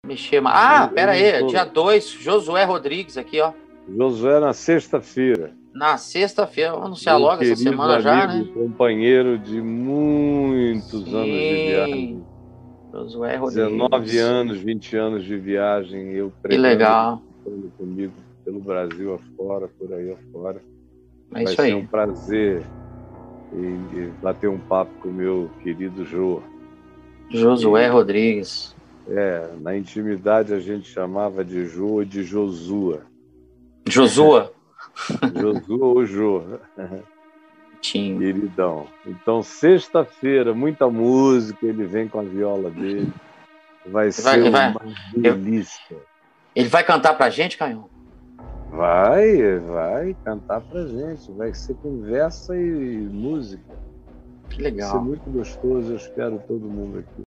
Mexer. Ah, Eu pera não aí, tô... dia 2, Josué Rodrigues aqui, ó. Josué na sexta-feira. Na sexta-feira, vamos anunciar Meu logo essa querido semana já, amigo, né? companheiro de muitos anos de Sim, viagem. Josué 19 Rodrigues. anos, 20 anos de viagem, eu Que pregando, ele legal. cantando comigo pelo Brasil afora, por aí afora. É Vai isso ser um aí. prazer e bater um papo com o meu querido Jô. Josué E, Rodrigues. na intimidade a gente chamava de Jô ou de Josua. Josua. Josua ou Jô, Tinho. queridão. Então, sexta-feira, muita música, ele vem com a viola dele. Vai Ele vai, ser ele vai, uma delícia. ele vai cantar pra gente, Caio? Vai cantar pra gente. Vai ser conversa e música. Que Vai ser legal. muito gostoso. Eu espero todo mundo aqui.